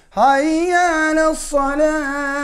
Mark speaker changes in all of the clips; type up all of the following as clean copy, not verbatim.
Speaker 1: Hayye alassalâh.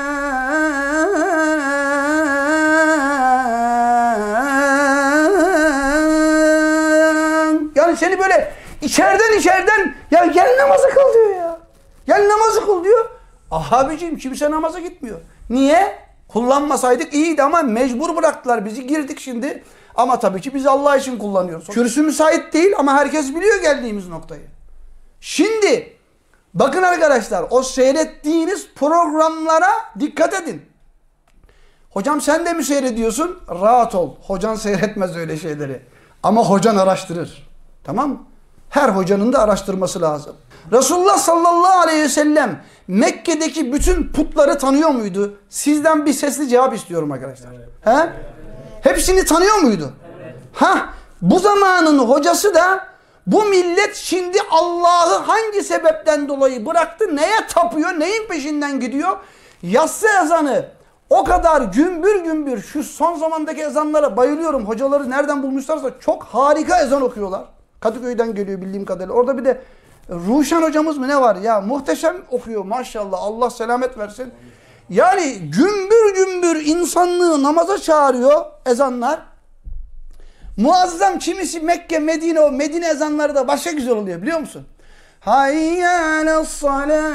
Speaker 1: Yani seni böyle içeriden ya gel namazı kıl diyor ya. Gel namazı kıl diyor. Abiciğim kimse namaza gitmiyor. Niye? Kullanmasaydık iyiydi ama mecbur bıraktılar bizi, girdik şimdi. Ama tabii ki biz Allah için kullanıyoruz. Kürsü müsait değil ama herkes biliyor geldiğimiz noktayı. Şimdi bakın arkadaşlar, o seyrettiğiniz programlara dikkat edin. Hocam sen de mi seyrediyorsun? Rahat ol. Hocan seyretmez öyle şeyleri. Ama hocan araştırır. Tamam mı? Her hocanın da araştırması lazım. Resulullah sallallahu aleyhi ve sellem Mekke'deki bütün putları tanıyor muydu? Sizden bir sesli cevap istiyorum arkadaşlar. Evet. He? Hepsini tanıyor muydu? Evet. Ha, bu zamanın hocası da bu millet şimdi Allah'ı hangi sebepten dolayı bıraktı, neye tapıyor, neyin peşinden gidiyor? Yatsı ezanı o kadar gümbür gümbür, şu son zamandaki ezanlara bayılıyorum. Hocaları nereden bulmuşlarsa çok harika ezan okuyorlar. Kadıköy'den geliyor bildiğim kadarıyla. Orada bir de Ruşen hocamız mı ne var ya, muhteşem okuyor maşallah, Allah selamet versin. Yani gümbür gümbür insanlığı namaza çağırıyor ezanlar. Muazzam, kimisi Mekke, Medine, o Medine ezanları da başka güzel oluyor biliyor musun? Hayye alassalâh.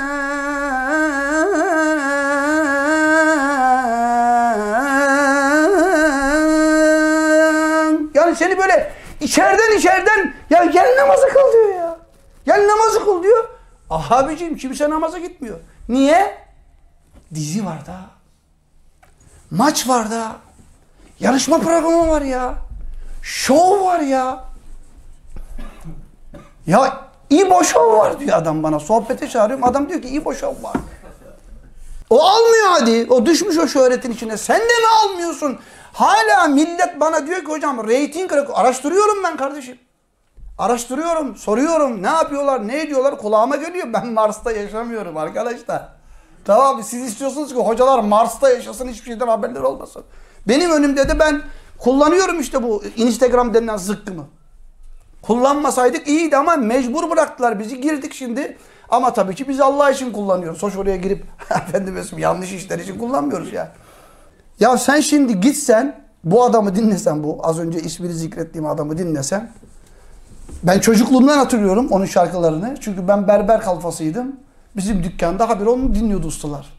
Speaker 1: Yani seni böyle içeriden ya gel namazı kıl diyor ya. Gel namazı kıl diyor. Abiciğim kimse namaza gitmiyor. Niye? Dizi var da. Maç var da. Yarışma programı var ya. Şov var ya. Ya İbo şov var diyor adam bana. Sohbete çağırıyorum. Adam diyor ki İbo şov var. O almıyor hadi. O düşmüş o şöhretin içine. Sen de mi almıyorsun? Hala millet bana diyor ki hocam reyting araştırıyorum ben kardeşim. Araştırıyorum, soruyorum. Ne yapıyorlar, ne ediyorlar? Kulağıma geliyor. Ben Mars'ta yaşamıyorum arkadaşlar. Tamam, siz istiyorsunuz ki hocalar Mars'ta yaşasın, hiçbir şeyden haberleri olmasın. Benim önümde de ben kullanıyorum işte bu Instagram denilen zıkkımı. Kullanmasaydık iyiydi ama mecbur bıraktılar bizi, girdik şimdi. Ama tabii ki biz Allah için kullanıyoruz. Hoş oraya girip efendim yanlış işler için kullanmıyoruz ya. Ya sen şimdi gitsen bu adamı dinlesen, bu az önce ismini zikrettiğim adamı dinlesen. Ben çocukluğumdan hatırlıyorum onun şarkılarını. Çünkü ben berber kalfasıydım. Bizim dükkanda habire onu dinliyordu ustalar.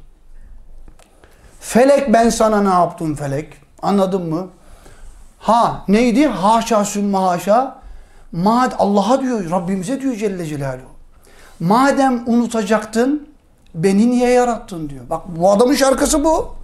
Speaker 1: Felek ben sana ne yaptım felek. Anladın mı? Ha neydi? Haşa sümme haşa. Allah'a diyor, Rabbimize diyor Celle Celaluhu. Madem unutacaktın, beni niye yarattın diyor. Bak bu adamın şarkısı bu.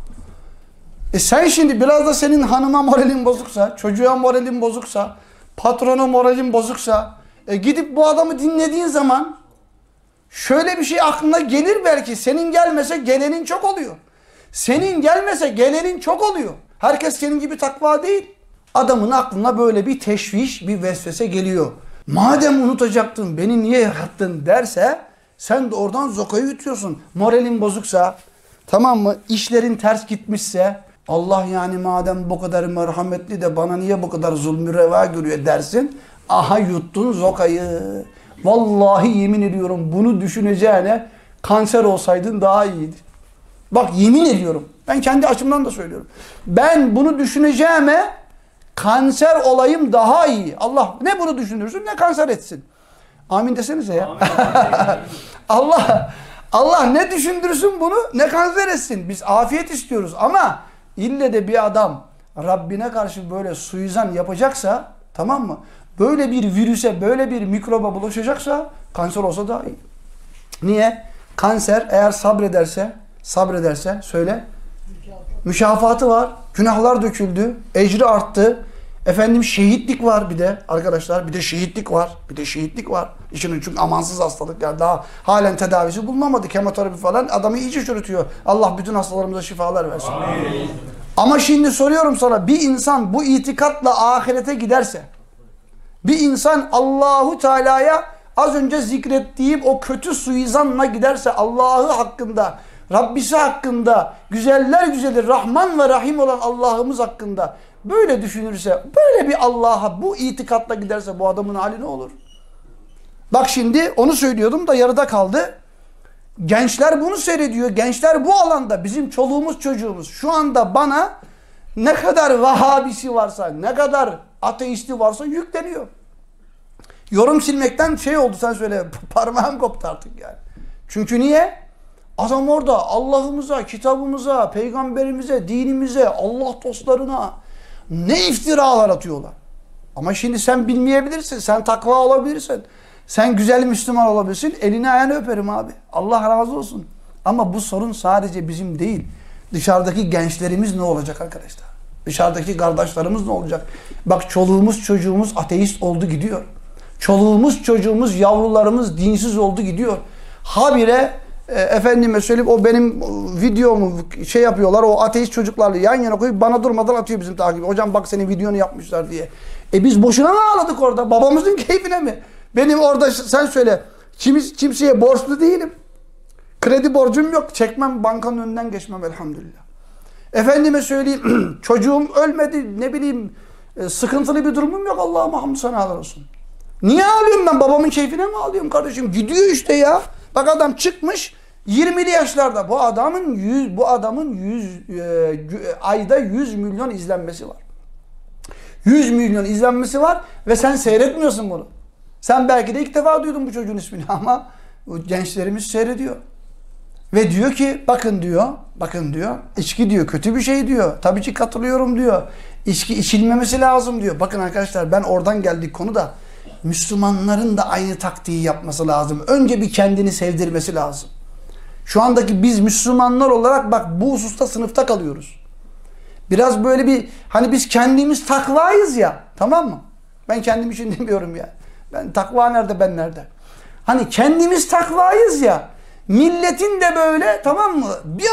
Speaker 1: Sen şimdi biraz da senin hanıma moralin bozuksa, çocuğa moralin bozuksa, patrona moralin bozuksa, gidip bu adamı dinlediğin zaman şöyle bir şey aklına gelir belki. Senin gelmese gelenin çok oluyor. Senin gelmese gelenin çok oluyor. Herkes senin gibi takva değil. Adamın aklına böyle bir teşviş, bir vesvese geliyor. Madem unutacaktın, beni niye yarattın derse, sen de oradan zokayı yutuyorsun. Moralin bozuksa, tamam mı? İşlerin ters gitmişse, Allah yani madem bu kadar merhametli de bana niye bu kadar zulmü reva görüyor dersin. Aha yuttun zokayı. Vallahi yemin ediyorum bunu düşüneceğine kanser olsaydın daha iyiydi. Bak yemin ediyorum. Ben kendi açımdan da söylüyorum. Ben bunu düşüneceğime kanser olayım daha iyi. Allah ne bunu düşünürsün ne kanser etsin. Amin desenize ya. Allah ne düşündürsün bunu ne kanser etsin. Biz afiyet istiyoruz ama ille de bir adam Rabbine karşı böyle suizan yapacaksa, tamam mı? Böyle bir virüse, böyle bir mikroba bulaşacaksa kanser olsa daha iyi. Niye? Kanser eğer sabrederse söyle. Mükafatı var. Günahlar döküldü. Ecri arttı. Efendim şehitlik var bir de arkadaşlar. Bir de şehitlik var. İşin çünkü amansız hastalık. Yani daha halen tedavisi bulunamadı. Kemoterapi falan adamı iyice çürütüyor. Allah bütün hastalarımıza şifalar versin. Amin. Ama şimdi soruyorum sana, bir insan bu itikatla ahirete giderse, bir insan Allahu Teala'ya az önce zikrettiğim o kötü suizanla giderse, Allah'ı hakkında, Rabbisi hakkında, güzeller güzeli Rahman ve Rahim olan Allah'ımız hakkında böyle düşünürse, böyle bir Allah'a bu itikatla giderse bu adamın hali ne olur? Bak şimdi onu söylüyordum da yarıda kaldı. Gençler bunu seyrediyor. Gençler bu alanda, bizim çoluğumuz çocuğumuz şu anda bana ne kadar Vahabisi varsa, ne kadar ateisti varsa yükleniyor. Yorum silmekten şey oldu, sen söyle, parmağım koptu artık yani. Çünkü niye? Adam orada Allah'ımıza, kitabımıza, peygamberimize, dinimize, Allah dostlarına ne iftiralar atıyorlar. Ama şimdi sen bilmeyebilirsin, sen takva olabilirsin, sen güzel Müslüman olabilirsin, elini ayağını öperim abi. Allah razı olsun. Ama bu sorun sadece bizim değil. Dışarıdaki gençlerimiz ne olacak arkadaşlar? Dışarıdaki kardeşlerimiz ne olacak? Bak, çoluğumuz çocuğumuz ateist oldu gidiyor. Çoluğumuz çocuğumuz, yavrularımız dinsiz oldu gidiyor. Habire efendime söyleyeyim, o benim videomu şey yapıyorlar, o ateist çocuklarla yan yana koyup bana durmadan atıyor bizim takibi. Hocam bak, senin videonu yapmışlar diye. Biz boşuna mı ağladık orada? Babamızın keyfine mi? Benim orada, sen söyle, kimseye borçlu değilim. Kredi borcum yok. Çekmem, bankanın önünden geçmem elhamdülillah. Efendime söyleyeyim, çocuğum ölmedi, ne bileyim, sıkıntılı bir durumum yok. Allah'ıma hamd senalar olsun. Niye ağlıyorum ben? Babamın keyfine mi ağlıyorum kardeşim? Gidiyor işte ya. Bak, adam çıkmış 20'li yaşlarda. Bu adamın ayda 100 milyon izlenmesi var. 100 milyon izlenmesi var ve sen seyretmiyorsun bunu. Sen belki de ilk defa duydun bu çocuğun ismini ama gençlerimiz seyrediyor. Ve diyor ki bakın diyor, içki diyor kötü bir şey diyor. Tabii ki katılıyorum diyor. İçki içilmemesi lazım diyor. Bakın arkadaşlar, ben oradan geldik konuda. Müslümanların da aynı taktiği yapması lazım. Önce bir kendini sevdirmesi lazım. Şu andaki biz Müslümanlar olarak bak, bu hususta sınıfta kalıyoruz. Biraz böyle bir, hani biz kendimiz takvayız ya, tamam mı? Ben kendim için demiyorum ya. Ben takva nerede, ben nerede? Hani kendimiz takvayız ya. Milletin de böyle, tamam mı? Bir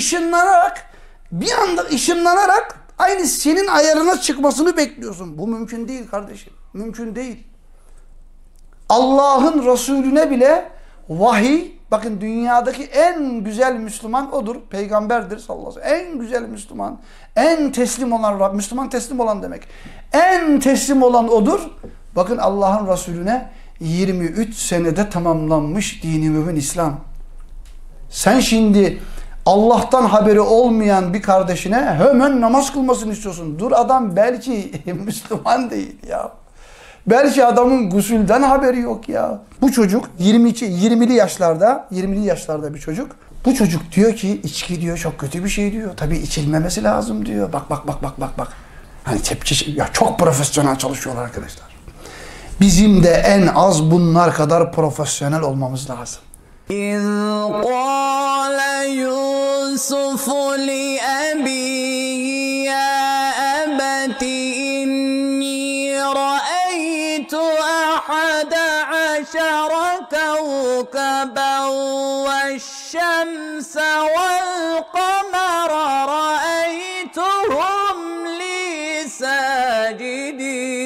Speaker 1: anda ışınlanarak aynı senin ayarına çıkmasını bekliyorsun. Bu mümkün değil kardeşim. Mümkün değil. Allah'ın Resulüne bile vahiy, bakın, dünyadaki en güzel Müslüman odur. Peygamberdir sallallahu aleyhi ve sellem. En güzel Müslüman, en teslim olan, Müslüman teslim olan demek. En teslim olan odur. Bakın, Allah'ın Resulüne 23 senede tamamlanmış dini mübin İslam. Sen şimdi Allah'tan haberi olmayan bir kardeşine hemen namaz kılmasını istiyorsun. Dur, adam belki Müslüman değil ya. Belki adamın gusülden haberi yok ya. Bu çocuk 20'li yaşlarda bir çocuk. Bu çocuk diyor ki içki diyor çok kötü bir şey diyor. Tabii içilmemesi lazım diyor. Bak. Hani tepki, ya çok profesyonel çalışıyorlar arkadaşlar. Bizim de en az bunlar kadar profesyonel olmamız lazım.
Speaker 2: إذ قال يوسف لأبيه يا أبت إني رأيت أحد عشر كوكبا والشمس والقمر رأيتهم لي ساجدين